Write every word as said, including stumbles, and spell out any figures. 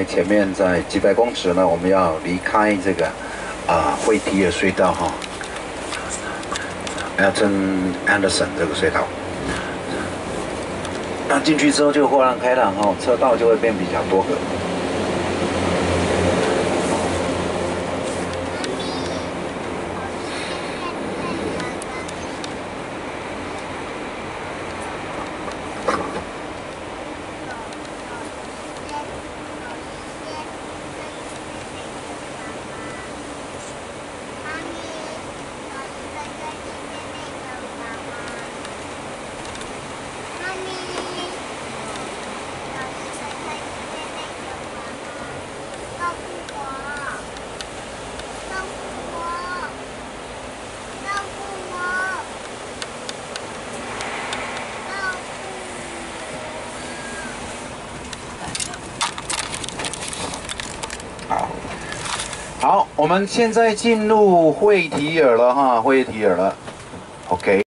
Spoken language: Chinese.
在前面在几百公尺呢，我们要离开这个啊惠提尔隧道哈 ，Elton Anderson 这个隧道。那进去之后就豁然开朗哈，车道就会变比较多个。 好，好，我们现在进入惠提尔了哈，惠提尔了 ，OK。